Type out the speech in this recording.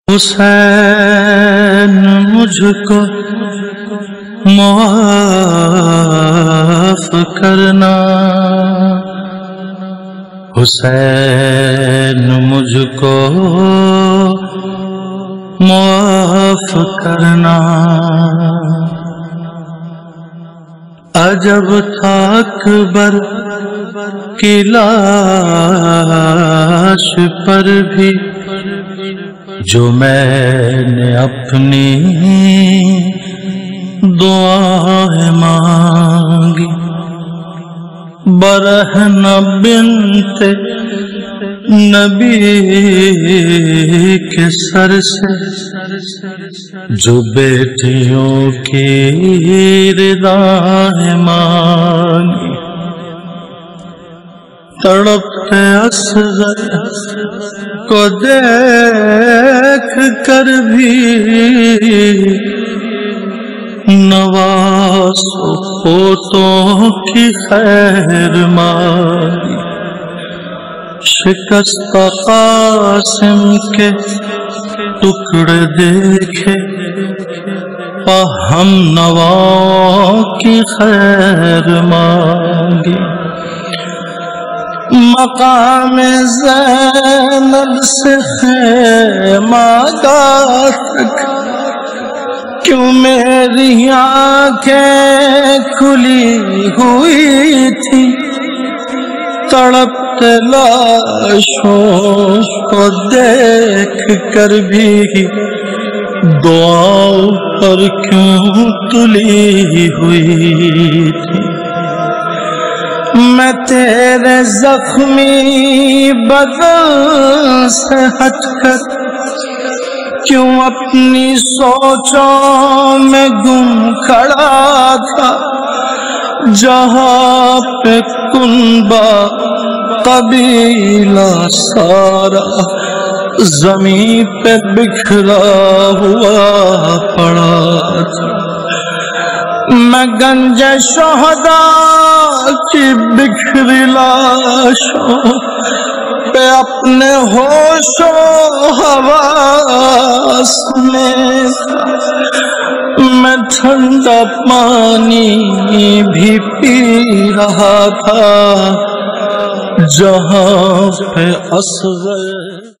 حسین مجھ کو معاف کرنا، حسین مجھ کو معاف کرنا۔ عجب تھا اکبر کی لاش پر بھی جو میں نے اپنی دعائیں مانگی، برہنہ بنت نبی کے سر سے جو بیٹیوں کی ردائیں مانگی، تڑپتے اصغر کو دیکھ کر بھی نواز و پوتوں کی خیر مانگی، شکستہ قاسم کے ٹکڑے دیکھے ہم نواؤں کی خیر مانگی، مقام زینب سے خیمہ گاہ تک کیوں میری آنکھیں کھلی ہوئی تھی، تڑپتے لاشوں کو دیکھ کر بھی دعاؤں پر کیوں تلی ہوئی تھی، میں تیرے زخمی بدن سے ہٹ کر کیوں اپنی سوچوں میں گم کھڑا تھا، جہاں پہ کنبہ قبیلہ سارا زمین پہ بکھرا ہوا پڑا تھا، میں گنج شہداء کی بکھری لاشوں پہ اپنے ہوش و حواس میں تھا، میں ٹھنڈا پانی بھی پی رہا تھا جہاں پہ اصغر